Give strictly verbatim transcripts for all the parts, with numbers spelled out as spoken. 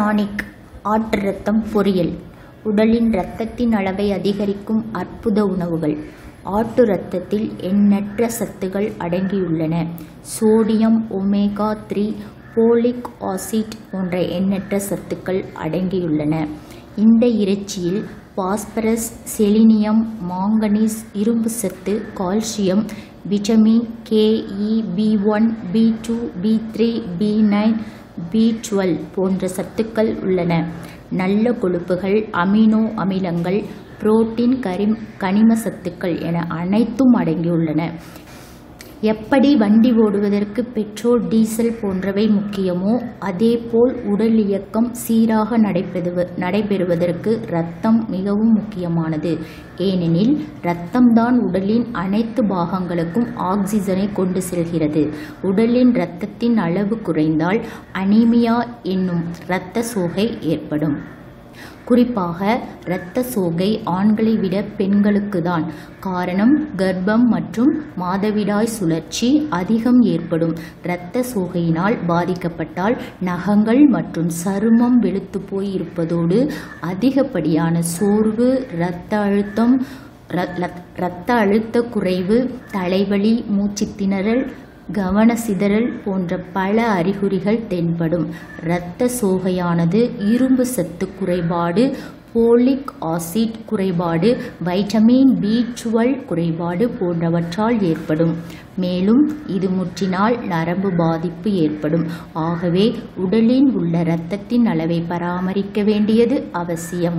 Tonic ஆட்டு ரத்தம் பொரியல் உடலின் இரத்தத்தின் அளவை அதிகரிக்கும் அற்புத உணவுகள். ஆட்டு இரத்தத்தில் எண்ணற்ற சத்துக்கள் அடங்கியுள்ளன. Sodium, omega three, folic acid போன்ற எண்ணற்ற சத்துக்கள் அடங்கியுள்ளன. இந்த இறைச்சியில் பாஸ்பரஸ், செலினியம், மாங்கனீஸ், இரும்பு சத்து, calcium, vitamin K, E, B one, B two, B three, B nine, B twelve போன்ற சத்துக்கள் உள்ளன. நல்ல கொழுப்புகள், அமினோ அமிலங்கள், புரோட்டீன், கரி கனிம சத்துக்கள் என அனைத்தும் அடங்கியுள்ளன. எப்படி வண்டி ஓடுவதற்கு பெட்ரோல், டீசல் போன்றவை முக்கியமோ அதேபோல் உடல் இயக்கம் சீராக நடைபெறுவ நடைபெறுவதற்கு இரத்தம் மிகவும் முக்கியமானது. ஏனெனில் இரத்தம்தான் உடலின் அனைத்து பாகங்களுக்கும் ஆக்சிஜனை கொண்டு செல்கிறது. உடலின் இரத்தத்தின் அளவு குறைந்தால் அனீமியா என்னும் இரத்த சோகை ஏற்படும். குறிப்பாக இரத்த சோகை ஆண்களை விட பெண்களுக்கு தான். காரணம், கர்ப்பம் மற்றும் மாதவிடாய் சுழற்சி அதிகம் ஏற்படும். இரத்த சோகையினால் பாதிக்கப்பட்டால் நகங்கள் மற்றும் சருமம் வெளுத்து போய் இருப்பதோடு அதிகப்படியான சோர்வு, இரத்த அழுத்தம் இரத்த அழுத்த குறைவு, தலைவலி, மூச்சு திணறல், கவனசிதறல் போன்ற பல அறிகுறிகள் தென்படும். இரத்த சோகையானது இரும்பு சத்து குறைபாடு, போலிக் ஆசிட் குறைபாடு, வைட்டமின் பி டுவெல் குறைபாடு போன்றவற்றால் ஏற்படும். மேலும் இது முற்றினால் நரம்பு பாதிப்பு ஏற்படும். ஆகவே உடலில் உள்ள இரத்தத்தின் அளவை பராமரிக்க வேண்டியது அவசியம்.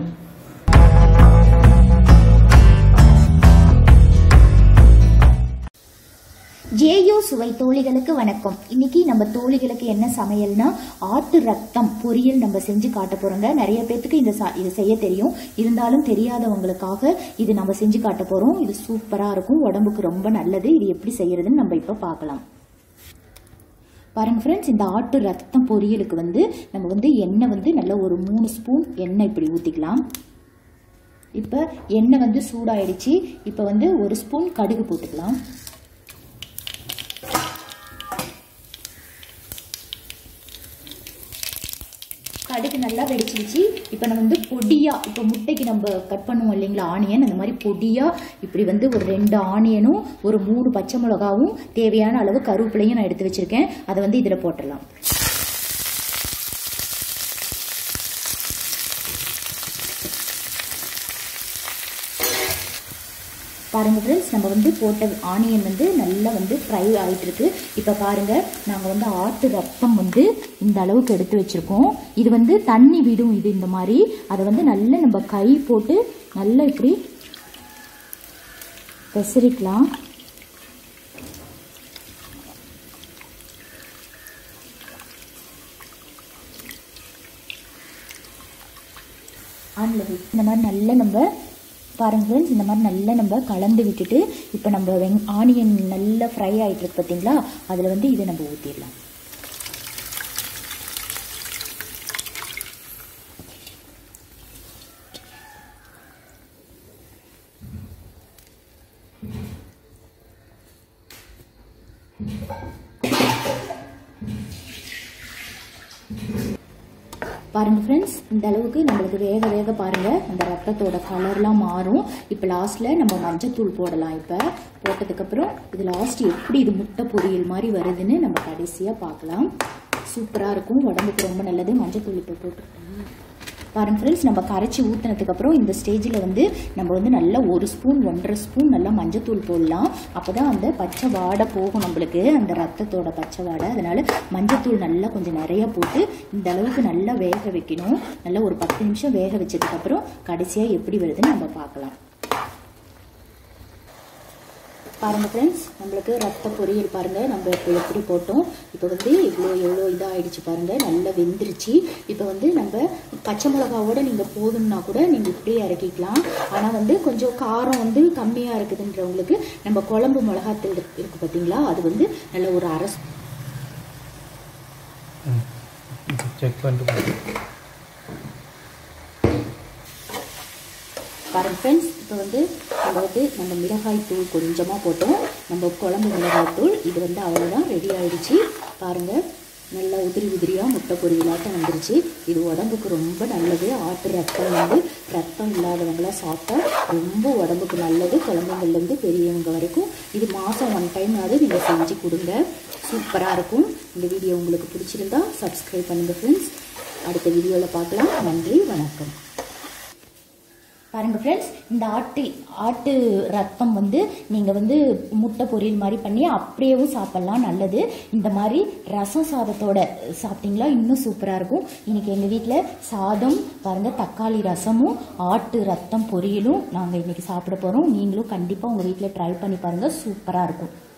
ஜேயோ சுவை தோழிகளுக்கு வணக்கம். இன்னைக்கு நம்ம தோழிகளுக்கு என்ன சமையல்னா ஆட்டு ரத்தம் பொரியல் நம்ம செஞ்சு காட்ட போறோங்க. நிறைய பேத்துக்கு இந்த இது செய்ய தெரியும், இருந்தாலும் தெரியாதவங்களுக்காக இது நம்ம செஞ்சு காட்ட போறோம். இது சூப்பரா இருக்கும், உடம்புக்கு ரொம்ப நல்லது. இது எப்படி செய்யறதுன்னு நம்ம இப்ப பார்க்கலாம். பாருங்க ஃப்ரெண்ட்ஸ், இந்த ஆட்டு ரத்தம் பொரியலுக்கு வந்து நம்ம வந்து எண்ணெய் வந்து நல்ல ஒரு மூணு ஸ்பூன் எண்ணெய் இப்படி ஊற்றிக்கலாம். இப்போ எண்ணெய் வந்து சூடாயிடுச்சு. இப்போ வந்து ஒரு ஸ்பூன் கடுகு போட்டுக்கலாம். கடுகு நல்லா வெடிச்சிருச்சு. இப்போ நம்ம வந்து பொடியாக, இப்போ முட்டைக்கு நம்ம கட் பண்ணுவோம் இல்லைங்களா ஆனியன், அந்த மாதிரி பொடியாக இப்படி வந்து ஒரு ரெண்டு ஆனியனும் ஒரு மூணு பச்சை மிளகாவும் தேவையான அளவு கருவேப்பிலையும் நான் எடுத்து வச்சுருக்கேன். அதை வந்து இதில் போட்டுடலாம். பாருங்கள் ஃப்ரெண்ட்ஸ், நம்ம வந்து போட்ட ஆனியன் வந்து நல்லா வந்து ஃப்ரை ஆகிட்டு இருக்கு. இப்போ பாருங்கள், நாங்கள் வந்து ஆட்டு ரத்தம் வந்து இந்த அளவுக்கு எடுத்து வச்சுருக்கோம். இது வந்து தண்ணி விடும். இது இந்த மாதிரி அதை வந்து நல்லா நம்ம கை போட்டு நல்லா இப்படி பெசரிக்கலாம். ஆனில் இந்த மாதிரி நல்லா நம்ம பாருங்க ஃப்ரெண்ட்ஸ், இந்த மாதிரி நல்லா நம்ம கலந்து விட்டுட்டு இப்போ நம்ம வெங் ஆனியன் நல்லா ஃப்ரை ஆகிட்டு இருக்கு பார்த்தீங்களா, அதில் வந்து இதை நம்ம ஊற்றிடலாம். பாருங்க ஃப்ரெண்ட்ஸ், இந்த அளவுக்கு நம்மளுக்கு வேக வேக பாருங்க அந்த ரத்தத்தோட கலர்லாம் மாறும். இப்போ லாஸ்ட்ல நம்ம மஞ்சத்தூள் போடலாம். இப்போ போட்டதுக்கப்புறம் இது லாஸ்ட் எப்படி இது முட்டை பொரியல் மாதிரி வருதுன்னு நம்ம கடைசியாக பார்க்கலாம். சூப்பராக இருக்கும், உடம்புக்கு ரொம்ப நல்லது. மஞ்சத்தூள் இப்போ போட்டு பாருங்க ஃப்ரெண்ட்ஸ், நம்ம கரைச்சி ஊற்றினதுக்கப்புறம் இந்த ஸ்டேஜில் வந்து நம்ம வந்து நல்லா ஒரு ஸ்பூன் ஒன்றரை ஸ்பூன் நல்லா மஞ்சத்தூள் போடலாம். அப்போ தான் அந்த பச்சை வாடை போகும் நம்மளுக்கு, அந்த ரத்தத்தோட பச்சை வாடை. அதனால மஞ்சத்தூள் நல்லா கொஞ்சம் நிறைய போட்டு இந்த அளவுக்கு நல்லா வேக வைக்கணும். நல்லா ஒரு பத்து நிமிஷம் வேக வச்சதுக்கப்புறம் கடைசியாக எப்படி வருதுன்னு நம்ம பார்க்கலாம். பாருங்கள் ஃப்ரெண்ட்ஸ், நம்மளுக்கு ரத்த பொரியல் பாருங்கள் நம்ம இப்போ எப்படி போட்டோம். இப்போ வந்து இவ்வளோ எவ்வளோ இதாகிடுச்சு பாருங்கள், நல்லா வெந்துருச்சு. இப்போ வந்து நம்ம பச்சை மிளகாவோட நீங்கள் போதும்னா கூட நீங்கள் இப்படியே இறக்கிக்கலாம். ஆனால் வந்து கொஞ்சம் காரம் வந்து கம்மியாக இருக்குதுன்றவங்களுக்கு நம்ம குழம்பு மிளகாத்தூள் இருக்குது பார்த்தீங்களா, அது வந்து நல்ல ஒரு அரை செக் பண்ணிட்டு பாருங்கள் ஃப்ரெண்ட்ஸ். இப்போ வந்து நம்ம வந்து நம்ம மிளகாய் தூள் கொஞ்சமாக போட்டோம், நம்ம குழம்பு மிளகாய் தூள். இது வந்து அவ்வளோதான், ரெடி ஆகிடுச்சு. பாருங்கள், நல்லா உதிரி உதிரியாக முட்டை பொரியலாட்டம் வந்துருச்சு. இது உடம்புக்கு ரொம்ப நல்லது. ஆட்டு ரத்தம் வந்து ரத்தம் இல்லாதவங்களாம் சாப்பிட்டா ரொம்ப உடம்புக்கு நல்லது. குழந்தைங்கள்லேருந்து பெரியவங்க வரைக்கும் இது மாதம் ஒன் டைம் ஆகுது நீங்கள் செஞ்சு கொடுங்க. சூப்பராக இருக்கும். இந்த வீடியோ உங்களுக்கு பிடிச்சிருந்தா சப்ஸ்கிரைப் பண்ணுங்கள் ஃப்ரெண்ட்ஸ். அடுத்த வீடியோவில் பார்க்கலாம். நன்றி, வணக்கம். பாருங்கள் ஃப்ரெண்ட்ஸ், இந்த ஆட்டு ஆட்டு ரத்தம் வந்து நீங்கள் வந்து முட்டை பொரியல் மாதிரி பண்ணி அப்படியேவும் சாப்பிட்லாம், நல்லது. இந்த மாதிரி ரசம் சாதத்தோட சாப்பிட்டிங்களா இன்னும் சூப்பராக இருக்கும். இன்றைக்கி எங்கள் வீட்டில் சாதம் பாருங்கள், தக்காளி ரசமும் ஆட்டு ரத்தம் பொரியலும் நாங்கள் இன்றைக்கி சாப்பிட போகிறோம். நீங்களும் கண்டிப்பாக உங்கள் வீட்டில் ட்ரை பண்ணி பாருங்கள், சூப்பராக இருக்கும்.